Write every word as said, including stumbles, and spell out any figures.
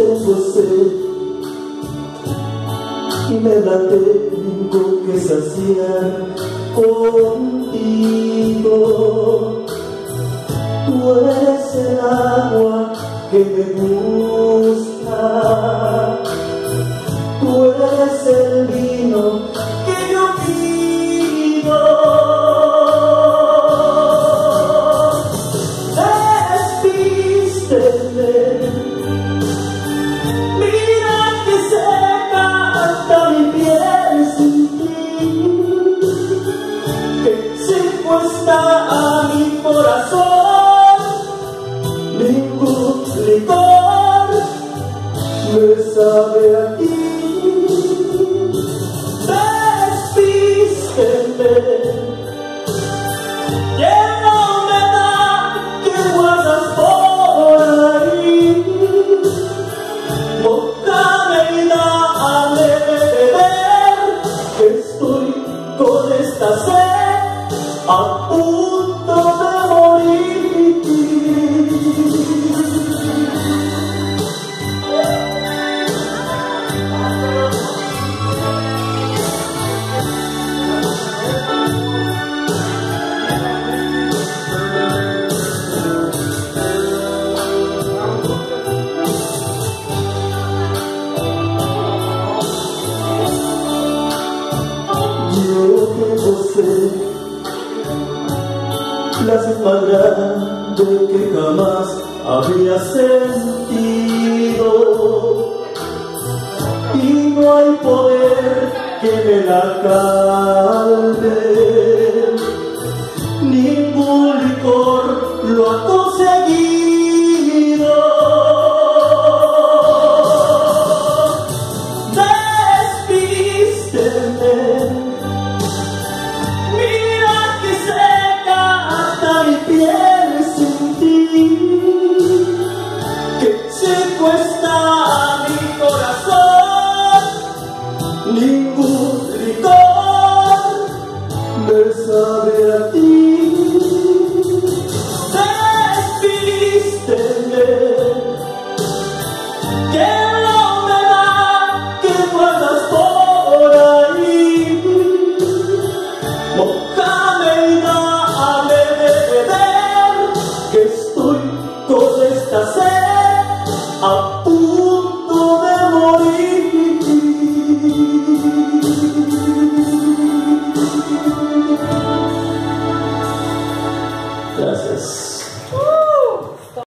tengo sed y me la tengo que saciar contigo. Tú eres el agua que me gusta, tú eres el vino que yo pido. Desvísteme, mira que seca hasta mi piel sin ti, que seco está a mi corazón. Ningún licor me sabe a ti. Desvísteme, llena humedad que guardas por ahí, mojame y dame de beber, que estoy con esta sed a punto de morir. La sed más grande que jamás había sentido, y no hay poder que me la calme, ningún licor lo ha conseguido. Desvísteme, mi piel sin ti, que seco está mi corazón. Ningún licor me sabe a ti. Desvísteme, que la humedad que guardas por ahí, mojame y dame de beber, que estoy con esta sed a punto de morir. Gracias.